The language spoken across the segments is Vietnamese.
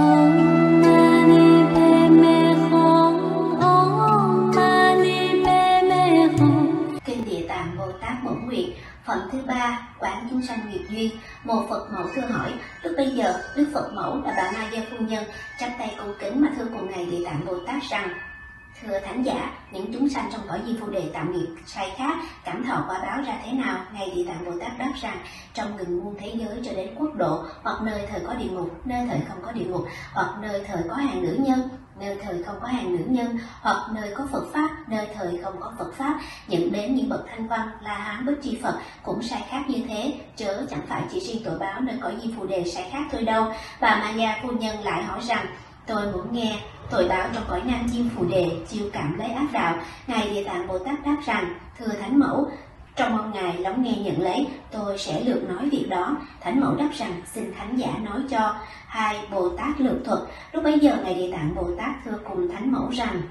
Kinh Địa Tạng Bồ Tát Bổn Nguyện, phẩm thứ 3, Quán chúng sanh nghiệp duyên. Một Phật mẫu thưa hỏi: lúc bây giờ Đức Phật mẫu là bà Ma Gia phu nhân chắp tay cung kính mà thưa cùng ngài Địa Tạng Bồ Tát rằng: thưa thánh giả, những chúng sanh trong cõi Di Phu Đề tạm nghiệp sai khác cảm thọ quả báo ra thế nào? Ngài Địa Tạng Bồ Tát đáp rằng: trong nghìn muôn thế giới cho đến quốc độ, hoặc nơi thời có địa ngục, nơi thời không có địa ngục, hoặc nơi thời có hàng nữ nhân, nơi thời không có hàng nữ nhân, hoặc nơi có Phật pháp, nơi thời không có Phật pháp, nhận đến những bậc thanh văn, La Hán, Bích Chi Phật cũng sai khác như thế, chớ chẳng phải chỉ riêng tội báo nơi cõi Di Phu Đề sai khác thôi đâu. Bà Ma Gia phu nhân lại hỏi rằng: tôi muốn nghe tội báo trong cõi Nam Diêm Phù Đề chiêu cảm lấy ác đạo. Ngài Địa Tạng Bồ Tát đáp rằng: thưa thánh mẫu, trong mong ngài lắng nghe nhận lấy, tôi sẽ lược nói việc đó. Thánh mẫu đáp rằng: xin thánh giả nói cho. Hai Bồ Tát lược thuật. Lúc bấy giờ ngài Địa Tạng Bồ Tát thưa cùng thánh mẫu rằng: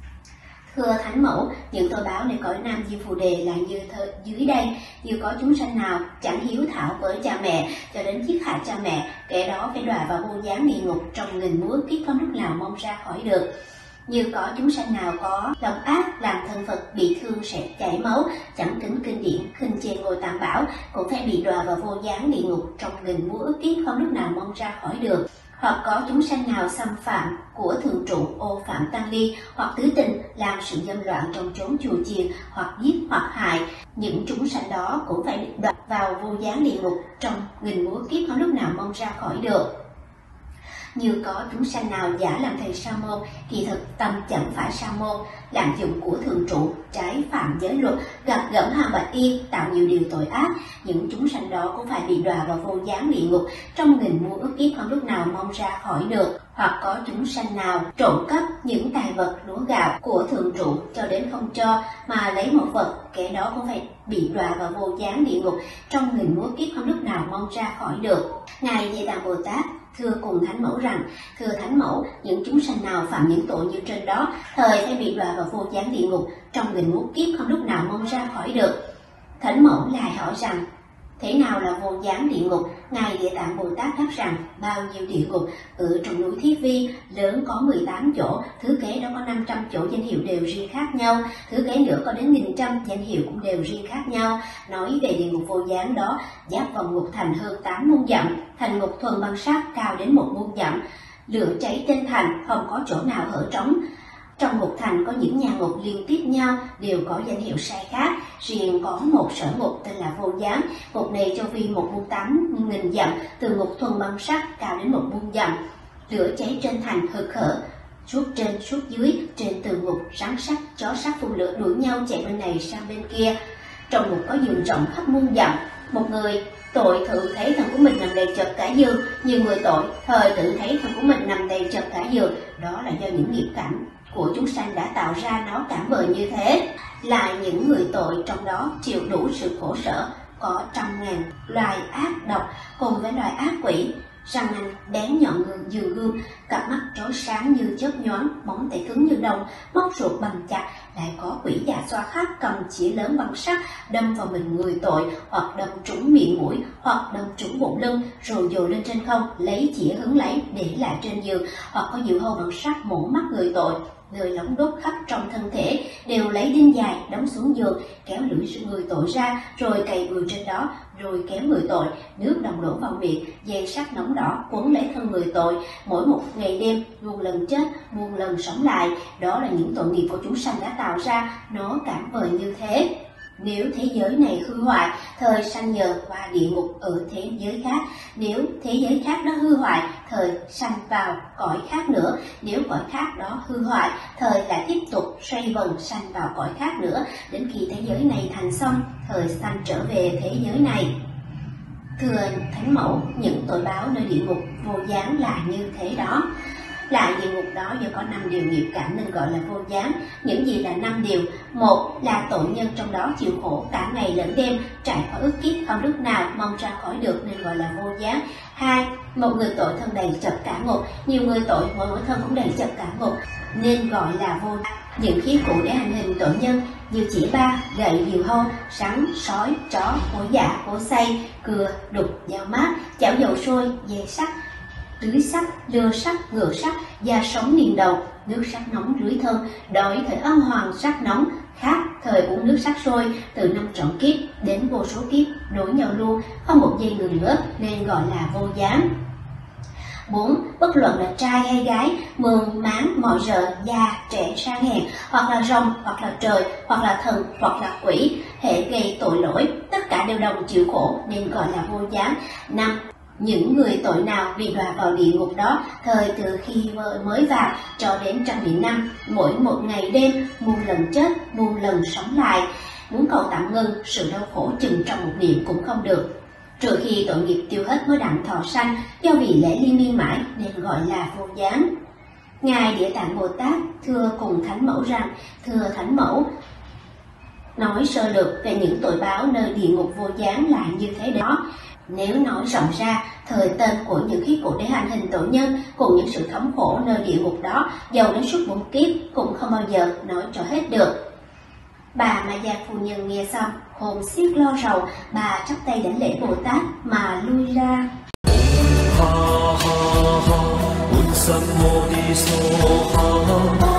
thưa thánh mẫu, những tội báo nơi cõi Nam Diêm Phù Đề là như dưới đây: như có chúng sanh nào chẳng hiếu thảo với cha mẹ cho đến giết hại cha mẹ, kẻ đó phải đọa vào vô gián địa ngục trong nghìn muôn kiếp không lúc nào mong ra khỏi được. Như có chúng sanh nào có lòng ác làm thân Phật bị thương sẽ chảy máu, chẳng kính kinh điển, khinh chê ngôi Tam Bảo, cũng phải bị đọa vào vô gián địa ngục trong nghìn muôn ức kiếp không lúc nào mong ra khỏi được. Hoặc có chúng sanh nào xâm phạm của thường trụ, ô phạm tăng ni, hoặc tứ tình, làm sự dâm loạn trong chốn chùa chiền, hoặc giết hoặc hại, những chúng sanh đó cũng phải đoạt vào vô gián địa ngục trong nghìn muôn kiếp không lúc nào mong ra khỏi được. Như có chúng sanh nào giả làm thầy sa môn, kỳ thực tâm chẳng phải sa môn, lạm dụng của thường trụ, trái phạm giới luật, gặp gẫm hàng bạch y, tạo nhiều điều tội ác, những chúng sanh đó cũng phải bị đọa vào vô gián địa ngục trong nghìn muôn ức kiếp không lúc nào mong ra khỏi được. Hoặc có chúng sanh nào trộm cắp những tài vật lúa gạo của thường trụ cho đến không cho mà lấy một vật, kẻ đó cũng phải bị đọa vào vô gián địa ngục trong nghìn muôn kiếp không lúc nào mong ra khỏi được. Ngài Địa Tạng Bồ Tát thưa cùng thánh mẫu rằng: thưa thánh mẫu, những chúng sanh nào phạm những tội như trên đó, thời phải bị đọa vào vô gián địa ngục trong nghìn muôn kiếp không lúc nào mong ra khỏi được. Thánh mẫu lại hỏi rằng: thế nào là vô gián địa ngục? Ngài Địa Tạng Bồ Tát đáp rằng: bao nhiêu địa ngục ở trong núi Thiết Vi, lớn có 18 chỗ, thứ kế đó có 500 chỗ danh hiệu đều riêng khác nhau, thứ kế nữa có đến 1.100 danh hiệu cũng đều riêng khác nhau. Nói về địa ngục vô gián đó, giáp vòng ngục thành hơn 8 muôn dặm, thành ngục thuần bằng sắt cao đến 1 muôn dặm, lửa cháy trên thành, không có chỗ nào hở trống. Trong ngục thành có những nhà ngục liên tiếp nhau, đều có danh hiệu sai khác. Riêng có một sở ngục tên là Vô Gián. Ngục này cho vi 1.800.000 dặm, từ ngục thuần bằng sắt cao đến 1 muôn dặm. Lửa cháy trên thành hực hở, suốt trên suốt dưới, trên tường ngục rắn sắt, chó sắt phun lửa đuổi nhau chạy bên này sang bên kia. Trong ngục có giường rộng khắp muôn dặm. Một người tội tự thấy thân của mình nằm đầy chật cả giường, nhiều người tội thời tự thấy thân của mình nằm đầy chật cả giường. Đó là do những nghiệp cảnh của chúng sanh đã tạo ra nó cảm bợ như thế. Lại những người tội trong đó chịu đủ sự khổ sở, có 100.000 loài ác độc cùng với loài ác quỷ, răng nanh bén nhọn dường gươm, cặp mắt trói sáng như chớp nhoáng, móng tay cứng như đồng, móc ruột bằng chặt. Lại có quỷ già xoa khác cầm chĩa lớn bằng sắt đâm vào mình người tội, hoặc đâm trúng miệng mũi, hoặc đâm trúng bụng lưng, rồi dồ lên trên không lấy chĩa hứng lấy để lại trên giường. Hoặc có diều hâu bằng sắt mổ mắt người tội, người lóng đốt khắp trong thân thể, đều lấy đinh dài đóng xuống giường, kéo lưỡi người tội ra, rồi cày người trên đó, rồi kéo người tội, nước đồng đổ vào miệng, dây sắt nóng đỏ quấn lấy thân người tội. Mỗi một ngày đêm, muôn lần chết, muôn lần sống lại. Đó là những tội nghiệp của chúng sanh đã tạo ra, nó cảm vời như thế. Nếu thế giới này hư hoại, thời sanh nhờ qua địa ngục ở thế giới khác. Nếu thế giới khác đó hư hoại, thời sanh vào cõi khác nữa. Nếu cõi khác đó hư hoại, thời lại tiếp tục xoay vần sanh vào cõi khác nữa, đến khi thế giới này thành xong, thời sanh trở về thế giới này. Thưa thánh mẫu, những tội báo nơi địa ngục vô gián là như thế đó. Lại địa ngục đó do có 5 điều nghiệp cảm nên gọi là vô gián. Những gì là 5 điều? Một là tội nhân trong đó chịu khổ cả ngày lẫn đêm, trải qua ức kiếp không lúc nào mong ra khỏi được nên gọi là vô gián. Hai, một người tội thân đầy chật cả ngục, nhiều người tội mỗi thân cũng đầy chật cả ngục nên gọi là vô gián. Những khí cụ để hành hình tội nhân như chỉ ba, gậy, diều hâu, rắn, sói, chó, hổ dạ, hổ xay, cưa, đục, dao mát, chảo dầu sôi, dây sắt, tưới sắc, lừa sắc, ngựa sắc, da sống niên đầu, nước sắc nóng rưới thơm, đổi thời âm hoàng sắc nóng, khác thời uống nước sắc sôi, từ 5 trọn kiếp đến vô số kiếp, nối nhau luôn, không một giây ngừng nữa, nên gọi là vô gián. 4. Bất luận là trai hay gái, mường, máng, mọi rợ, già, trẻ, sang hèn, hoặc là rồng, hoặc là trời, hoặc là thần, hoặc là quỷ, hệ gây tội lỗi, tất cả đều đồng chịu khổ nên gọi là vô gián. 5. Những người tội nào bị đọa vào địa ngục đó, thời từ khi mới vào cho đến 100.000 năm, mỗi một ngày đêm, muôn lần chết, muôn lần sống lại. Muốn cầu tạm ngưng, sự đau khổ chừng trong một niệm cũng không được. Trừ khi tội nghiệp tiêu hết mới đặng thọ sanh, do vì lẽ liên miên mãi nên gọi là vô gián. Ngài Địa Tạng Bồ Tát thưa cùng Thánh Mẫu rằng: thưa Thánh Mẫu, nói sơ lược về những tội báo nơi địa ngục vô gián là như thế đó. Nếu nói rộng ra, thời tên của những khí cụ để hành hình tội nhân cùng những sự thống khổ nơi địa ngục đó, dầu đến suốt 4 kiếp cũng không bao giờ nói cho hết được. Bà Ma Gia phu nhân nghe xong, hồn xiết lo rầu, bà chắp tay đảnh lễ Bồ Tát mà lui ra. Ha ha ha,